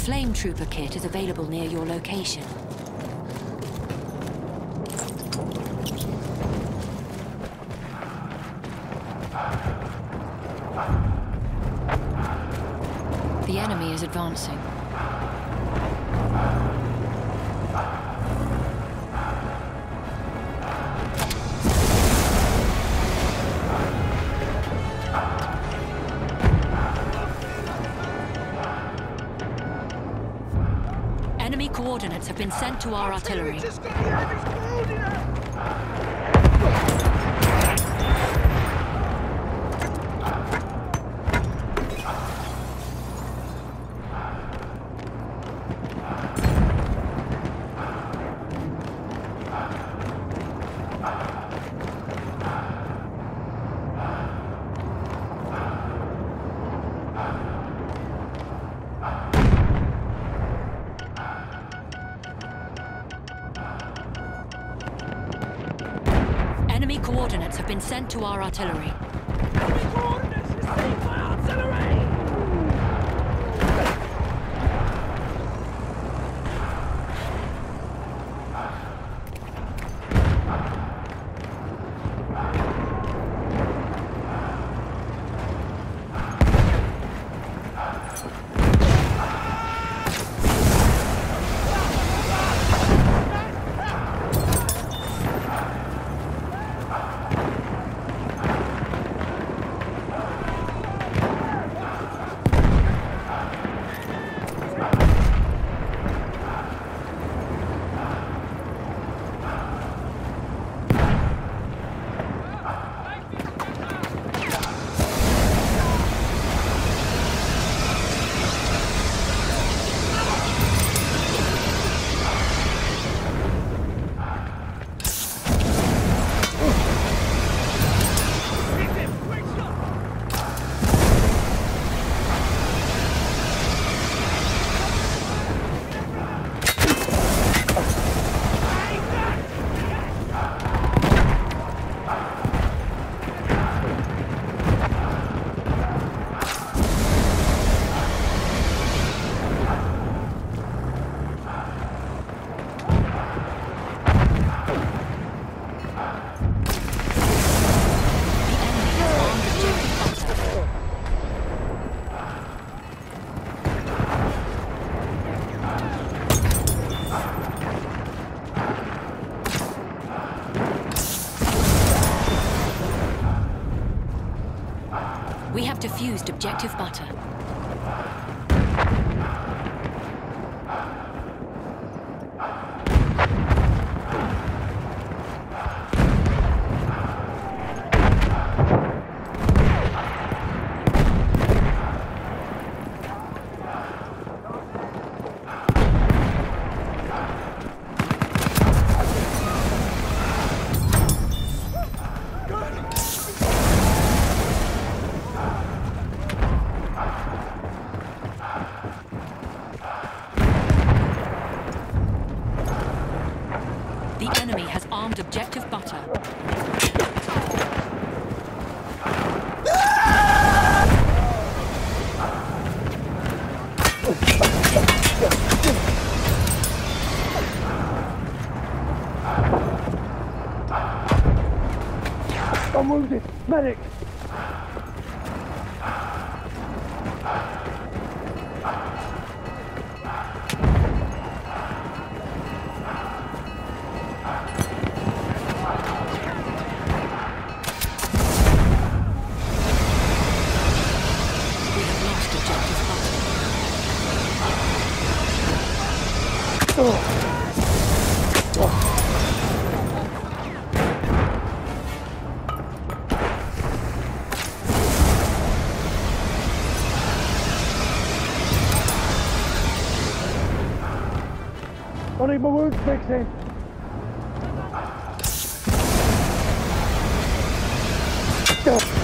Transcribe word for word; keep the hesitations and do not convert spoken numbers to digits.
Flame Trooper kit is available near your location. The enemy is advancing. Enemy coordinates have been sent to our artillery. Enemy coordinates have been sent to our artillery. Enemy coordinates received by artillery! We have defused objective butter. The enemy has armed objective butter. I'm wounded! Medic! I need my wounds fixing. Go.